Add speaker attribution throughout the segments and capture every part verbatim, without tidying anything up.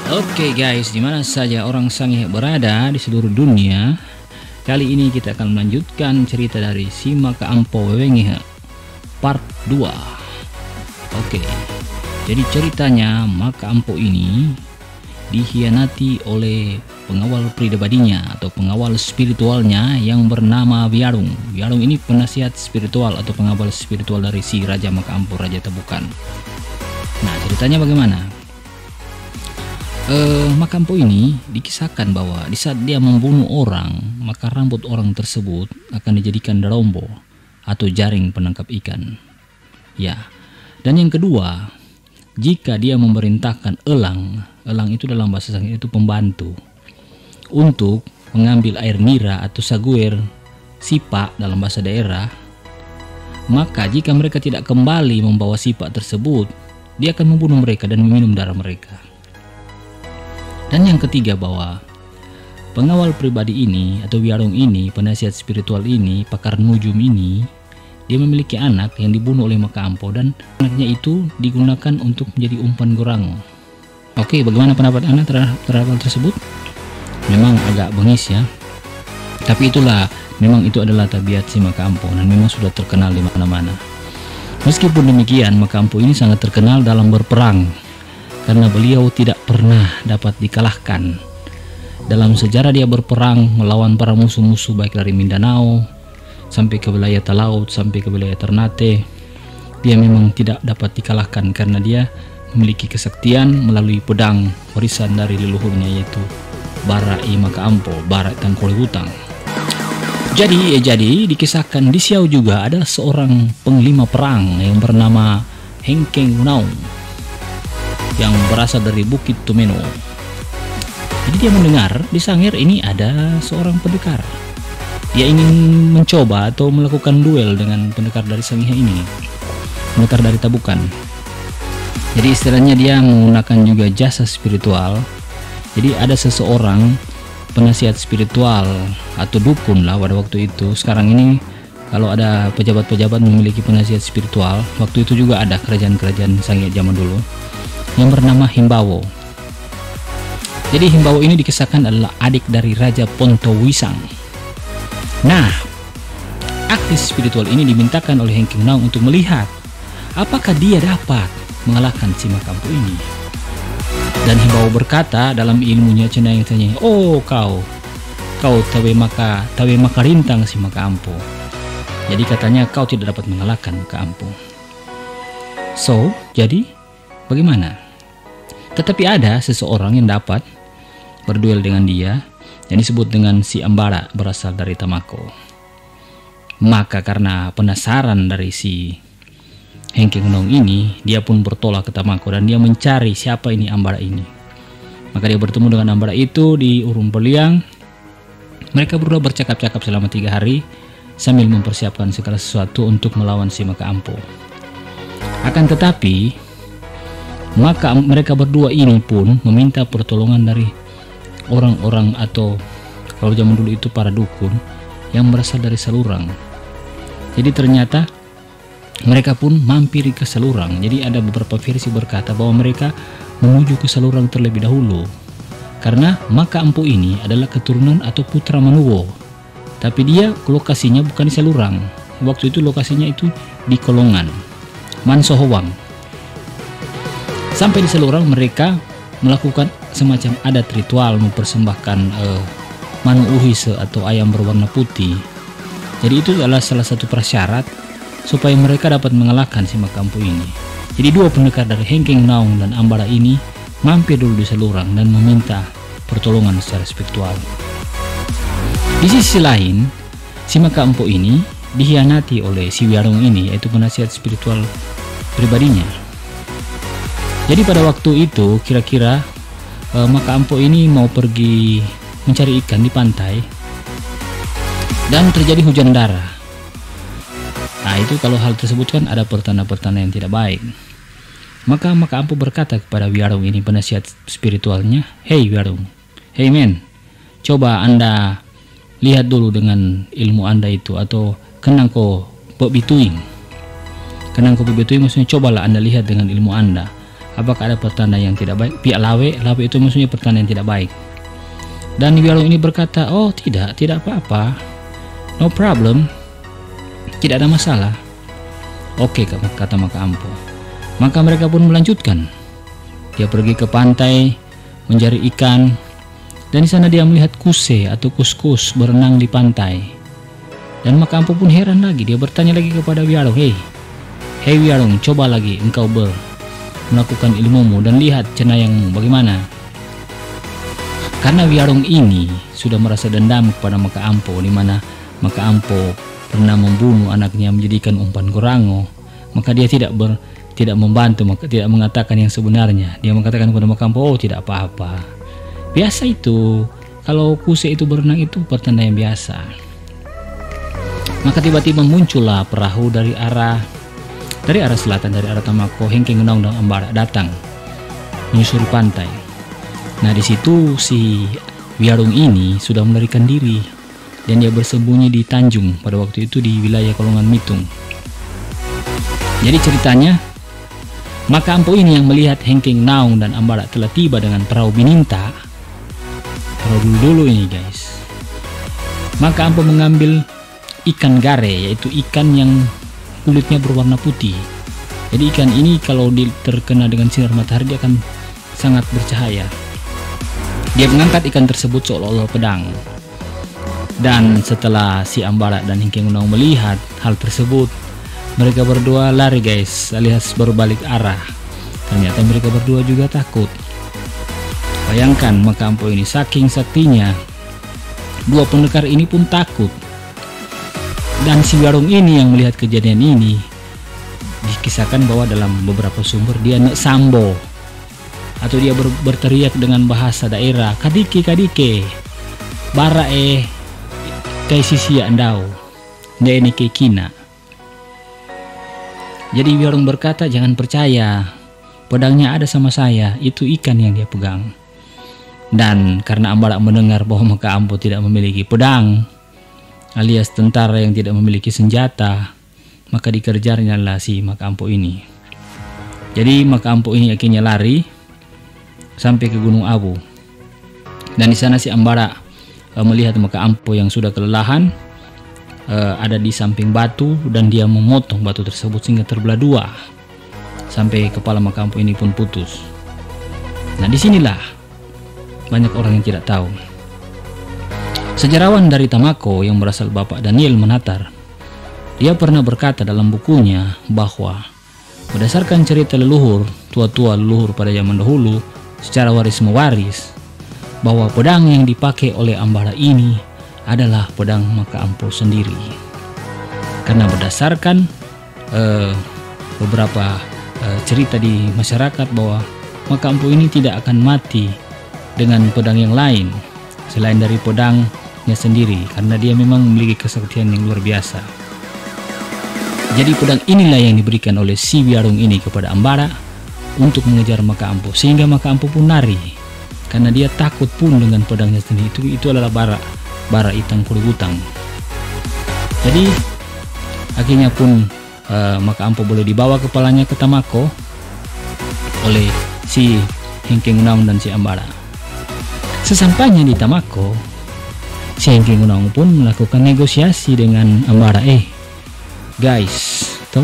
Speaker 1: Oke guys, dimana saja orang Sangihe berada di seluruh dunia, kali ini kita akan melanjutkan cerita dari si Maka Ampo Wewengihe part dua. Oke, jadi ceritanya Maka Ampo ini dikhianati oleh pengawal pribadinya atau pengawal spiritualnya yang bernama Biarung. Biarung ini penasihat spiritual atau pengawal spiritual dari si Raja Maka Ampo, Raja Tabukan. Nah, ceritanya bagaimana? Uh, Maka Ampo ini dikisahkan bahwa di saat dia membunuh orang, maka rambut orang tersebut akan dijadikan darombo atau jaring penangkap ikan. Ya, dan yang kedua, jika dia memerintahkan elang, elang itu dalam bahasa Sangihe itu pembantu, untuk mengambil air nira atau saguer sipak dalam bahasa daerah, maka jika mereka tidak kembali membawa sipak tersebut, dia akan membunuh mereka dan meminum darah mereka. Dan yang ketiga, bahwa pengawal pribadi ini atau Biarung ini, penasihat spiritual ini, pakar nujum ini, dia memiliki anak yang dibunuh oleh Maka Ampo dan anaknya itu digunakan untuk menjadi umpan gorango. Oke, bagaimana pendapat Anda terhadap, terhadap hal tersebut? Memang agak bengis ya, tapi itulah, memang itu adalah tabiat si Maka Ampo dan memang sudah terkenal di mana-mana. Meskipun demikian, Maka Ampo ini sangat terkenal dalam berperang karena beliau tidak pernah dapat dikalahkan. Dalam sejarah dia berperang melawan para musuh-musuh baik dari Mindanao sampai ke wilayah Talaut sampai ke wilayah Ternate, dia memang tidak dapat dikalahkan karena dia memiliki kesaktian melalui pedang warisan dari leluhurnya, yaitu Barai Maka Ampo, Barai Tangkoli Hutang. Jadi, eh, jadi dikisahkan di Siau juga ada seorang penglima perang yang bernama Hengkeng Naung yang berasal dari Bukit Tumeno. Jadi dia mendengar di Sangir ini ada seorang pendekar. Dia ingin mencoba atau melakukan duel dengan pendekar dari Sangihe ini, pendekar dari Tabukan. Jadi istilahnya dia menggunakan juga jasa spiritual. Jadi ada seseorang penasihat spiritual atau dukun lah pada waktu itu. Sekarang ini kalau ada pejabat-pejabat memiliki penasihat spiritual, waktu itu juga ada kerajaan-kerajaan Sangihe zaman dulu yang bernama Himbawo. Jadi Himbawo ini dikisahkan adalah adik dari Raja Pontowisang. Nah, aktis spiritual ini dimintakan oleh Hengkeng Naung untuk melihat apakah dia dapat mengalahkan si Maka Ampo ini. Dan Himbawo berkata dalam ilmunya cenayang tanya, "Oh kau, kau tawe maka tawe maka rintang si Maka Ampo." Jadi katanya kau tidak dapat mengalahkan Maka Ampo. So, jadi bagaimana? Tetapi ada seseorang yang dapat berduel dengan dia yang disebut dengan si Ambara, berasal dari Tamako. Maka karena penasaran dari si Hengkeng Naung ini, dia pun bertolak ke Tamako dan dia mencari siapa ini Ambara ini. Maka dia bertemu dengan Ambara itu di Urung Peliang. Mereka berdua bercakap-cakap selama tiga hari sambil mempersiapkan segala sesuatu untuk melawan si Maka Ampo. Akan tetapi maka mereka berdua ini pun meminta pertolongan dari orang-orang atau kalau zaman dulu itu para dukun yang berasal dari Salurang. Jadi ternyata mereka pun mampir ke Salurang. Jadi ada beberapa versi berkata bahwa mereka menuju ke Salurang terlebih dahulu karena Maka Ampo ini adalah keturunan atau putra Manuwo. Tapi dia lokasinya bukan di Salurang. Waktu itu lokasinya itu di Kolongan, Mansohowang. Sampai di Salurang mereka melakukan semacam adat ritual mempersembahkan uh, manu uhise atau ayam berwarna putih. Jadi itu adalah salah satu prasyarat supaya mereka dapat mengalahkan si Maka Ampo ini. Jadi dua pendekar dari Hengkeng Naung dan Ambara ini mampir dulu di Salurang dan meminta pertolongan secara spiritual. Di sisi lain, si Maka Ampo ini dikhianati oleh si Biarung ini, yaitu penasihat spiritual pribadinya. Jadi pada waktu itu kira-kira eh, Maka Ampo ini mau pergi mencari ikan di pantai dan terjadi hujan darah. Nah itu kalau hal tersebut kan ada pertanda-pertanda yang tidak baik. Maka Maka Ampo berkata kepada Biarung ini, penasihat spiritualnya, "Hei Biarung, hey men, coba Anda lihat dulu dengan ilmu Anda itu atau kenang ko bebituing. Kenang ko bebituing maksudnya cobalah Anda lihat dengan ilmu Anda. apakah ada pertanda yang tidak baik? Pihak lawe, lawe itu maksudnya pertanda yang tidak baik. Dan Bialong ini berkata, oh tidak, tidak apa-apa, no problem, tidak ada masalah. Oke, kata Maka Ampo. Maka mereka pun melanjutkan. Dia pergi ke pantai mencari ikan, dan di sana dia melihat kuse atau kus-kus berenang di pantai. Dan Maka Ampo pun heran lagi. Dia bertanya lagi kepada Bialong, hei, hei Bialong, coba lagi engkau ber melakukan ilmumu dan lihat cenayangmu bagaimana. Karena Bialong ini sudah merasa dendam kepada Maka Ampo, di mana Maka Ampo pernah membunuh anaknya menjadikan umpan gorango, maka dia tidak ber, tidak membantu, maka tidak mengatakan yang sebenarnya. Dia mengatakan kepada Maka Ampo, oh tidak apa-apa, biasa itu, kalau kuse itu berenang itu pertanda yang biasa. Maka tiba-tiba muncullah perahu dari arah dari arah selatan, dari arah Tamako. Hengking Unaung dan Ambara datang menyusuri pantai. Nah, di situ si Bialong ini sudah melarikan diri dan dia bersembunyi di Tanjung pada waktu itu di wilayah Kolongan Mitung. Jadi ceritanya, Maka Ampo ini yang melihat Hengking Naung dan Ambara telah tiba dengan perahu Bininta. Perahu dulu-dulu ini guys. Maka Ampo mengambil ikan gare, yaitu ikan yang kulitnya berwarna putih. Jadi ikan ini kalau terkena dengan sinar matahari dia akan sangat bercahaya. Dia mengangkat ikan tersebut seolah-olah pedang. Dan setelah si Ambara dan Hengking Unaung melihat hal tersebut, mereka berdua lari guys, alias berbalik arah. Ternyata mereka berdua juga takut. Bayangkan Maka Ampo ini saking saktinya, dua pendekar ini pun takut. Dan si Bialong ini yang melihat kejadian ini dikisahkan bahwa dalam beberapa sumber dia nek sambo, atau dia ber, berteriak dengan bahasa daerah, kadike kadike bara eh kai sisi andau ndene ke kina. Jadi Bialong berkata, jangan percaya, pedangnya ada sama saya, itu ikan yang dia pegang. Dan karena Ambara mendengar bahwa Maka Ampo tidak memiliki pedang, alias tentara yang tidak memiliki senjata, maka dikejarnya lah si Maka Ampo ini. Jadi Maka Ampo ini akhirnya lari sampai ke Gunung Abu. Dan di sana si Ambara uh, melihat Maka Ampo yang sudah kelelahan uh, ada di samping batu, dan dia memotong batu tersebut sehingga terbelah dua sampai kepala Maka Ampo ini pun putus. Nah, disinilah banyak orang yang tidak tahu. Sejarawan dari Tamako yang berasal Bapak Daniel Manatar, dia pernah berkata dalam bukunya bahwa berdasarkan cerita leluhur, tua-tua leluhur pada zaman dahulu secara waris mewaris, bahwa pedang yang dipakai oleh Ambara ini adalah pedang Maka Ampo sendiri. Karena berdasarkan uh, beberapa uh, cerita di masyarakat bahwa Maka Ampo ini tidak akan mati dengan pedang yang lain selain dari pedang sendiri, karena dia memang memiliki kesaktian yang luar biasa. Jadi pedang inilah yang diberikan oleh si Bialong ini kepada Ambara untuk mengejar Maka Ampo, sehingga Maka Ampo pun lari karena dia takut pun dengan pedangnya sendiri. Itu itu adalah bara bara itang kuributang. Jadi akhirnya pun uh, Maka Ampo boleh dibawa kepalanya ke Tamako oleh si Hengking Unaung dan si Ambara. Sesampainya di Tamako, si Hengking Unaung pun melakukan negosiasi dengan Ambara. Eh guys, tuh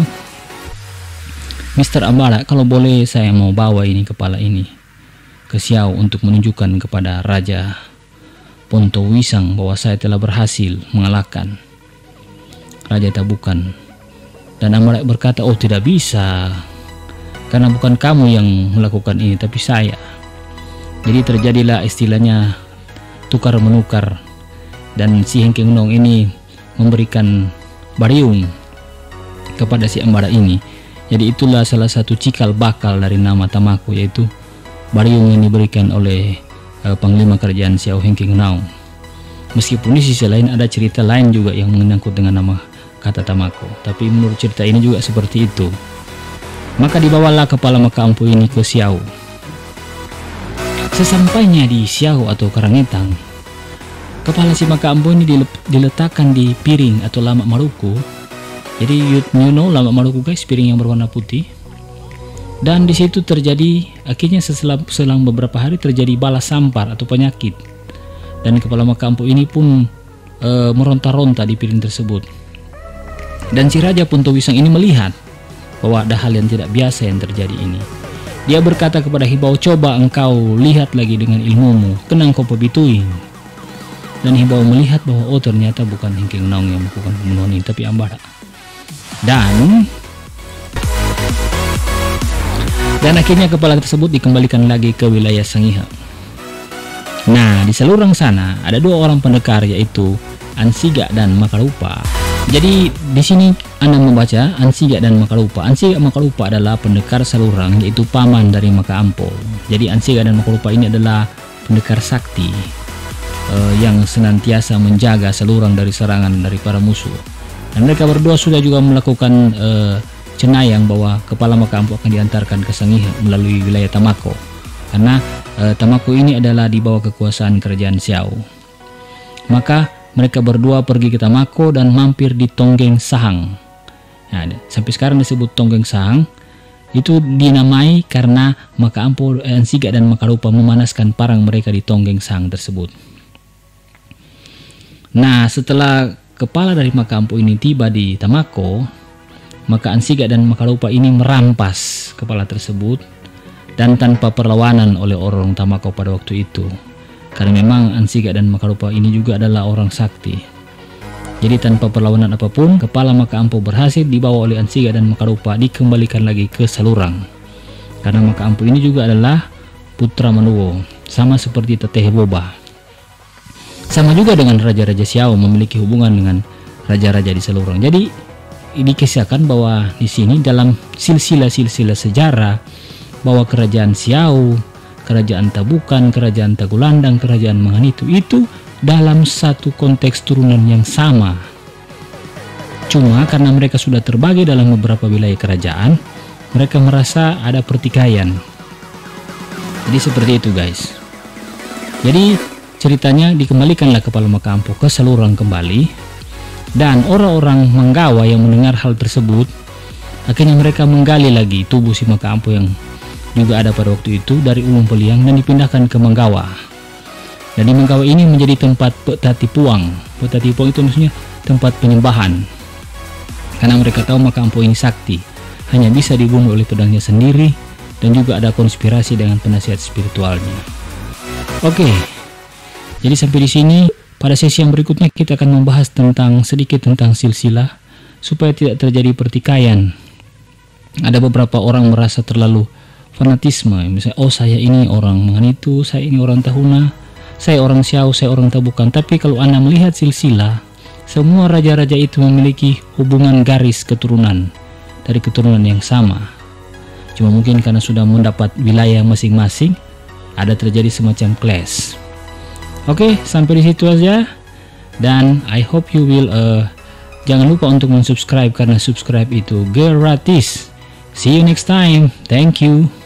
Speaker 1: Mister Ambara, kalau boleh saya mau bawa ini kepala ini ke Siau untuk menunjukkan kepada Raja Ponto Wisang bahwa saya telah berhasil mengalahkan Raja Tabukan. Dan Ambara berkata, oh tidak bisa, karena bukan kamu yang melakukan ini tapi saya. Jadi terjadilah istilahnya tukar menukar, dan si Hengking Unaung ini memberikan bariung kepada si Ambara ini. Jadi itulah salah satu cikal bakal dari nama Tamako, yaitu bariung yang diberikan oleh uh, Panglima Kerajaan Siau Hengking Unaung. Meskipun di sisi lain ada cerita lain juga yang menyangkut dengan nama kata Tamako, tapi menurut cerita ini juga seperti itu. Maka dibawalah kepala Maka Ampo ini ke Siau. Sesampainya di Siau atau Karangetang, kepala si Maka Ampo ini diletakkan di piring atau lamak maruku. Jadi you, you know lamak maruku guys, piring yang berwarna putih. Dan di situ terjadi, akhirnya setelah selang beberapa hari terjadi bala sampar atau penyakit. Dan kepala maka ampuh ini pun e, meronta-ronta di piring tersebut. Dan si Raja Puntowisang ini melihat bahwa ada hal yang tidak biasa yang terjadi ini. Dia berkata kepada Hibau, coba engkau lihat lagi dengan ilmumu, kenang kau pebituin. Dan Hibau melihat bahwa oh ternyata bukan Hengkeng Naung yang melakukan pembunuhan ini, tapi Ambara. Dan Dan akhirnya kepala tersebut dikembalikan lagi ke wilayah Sangihe. Nah, di Salurang sana ada dua orang pendekar, yaitu Ansiga dan Makalupa. Jadi di sini Anda membaca Ansiga dan Makalupa. Ansiga Makalupa adalah pendekar Salurang, yaitu paman dari Maka Ampo. Jadi Ansiga dan Makalupa ini adalah pendekar sakti uh, yang senantiasa menjaga Salurang dari serangan dari para musuh. Dan mereka berdua sudah juga melakukan uh, cenayang bahwa kepala Maka Ampo akan diantarkan ke Sangihe melalui wilayah Tamako, karena e, Tamako ini adalah di bawah kekuasaan kerajaan Xiao. Maka mereka berdua pergi ke Tamako dan mampir di Tonggeng Sahang. Nah, sampai sekarang disebut Tonggeng Sahang. Itu dinamai karena Maka Ampo, Ansiga dan Makalupa memanaskan parang mereka di Tonggeng Sahang tersebut. Nah, setelah kepala dari Maka Ampo ini tiba di Tamako, maka Ansiga dan Makalupa ini merampas kepala tersebut dan tanpa perlawanan oleh orang Tamako pada waktu itu, karena memang Ansiga dan Makalupa ini juga adalah orang sakti. Jadi tanpa perlawanan apapun, kepala Maka Ampo berhasil dibawa oleh Ansiga dan Makalupa, dikembalikan lagi ke Salurang, karena Maka Ampo ini juga adalah putra Manuwo, sama seperti Teteh Boba. Sama juga dengan Raja-Raja Xiao memiliki hubungan dengan raja-raja di Salurang. Jadi dikisahkan bahwa di sini dalam silsilah-silsilah sejarah bahwa kerajaan Xiao, kerajaan Tabukan, kerajaan Tagulandang, kerajaan Manganitu itu dalam satu konteks turunan yang sama. Cuma karena mereka sudah terbagi dalam beberapa wilayah kerajaan, mereka merasa ada pertikaian. Jadi seperti itu guys. Jadi ceritanya dikembalikanlah kepala Maka Ampo ke Salurang kembali. Dan orang-orang Manggawa yang mendengar hal tersebut, akhirnya mereka menggali lagi tubuh si Maka Ampo yang juga ada pada waktu itu dari Ulung Peliang dan dipindahkan ke Manggawa. Dan di Manggawa ini menjadi tempat Petatipuang. Petatipuang itu maksudnya tempat penyembahan. Karena mereka tahu Maka Ampo ini sakti, hanya bisa dibunuh oleh pedangnya sendiri, dan juga ada konspirasi dengan penasihat spiritualnya. Oke, jadi sampai di sini. Pada sesi yang berikutnya kita akan membahas tentang sedikit tentang silsilah supaya tidak terjadi pertikaian. Ada beberapa orang merasa terlalu fanatisme, misalnya oh saya ini orang Manganitu, saya ini orang Tahuna, saya orang Xiao, saya orang Tabukan. Tapi kalau Anda melihat silsilah, semua raja-raja itu memiliki hubungan garis keturunan dari keturunan yang sama. Cuma mungkin karena sudah mendapat wilayah masing-masing, ada terjadi semacam clash. Oke, sampai di situ aja. Dan I hope you will uh, jangan lupa untuk mensubscribe karena subscribe itu gratis. See you next time. Thank you.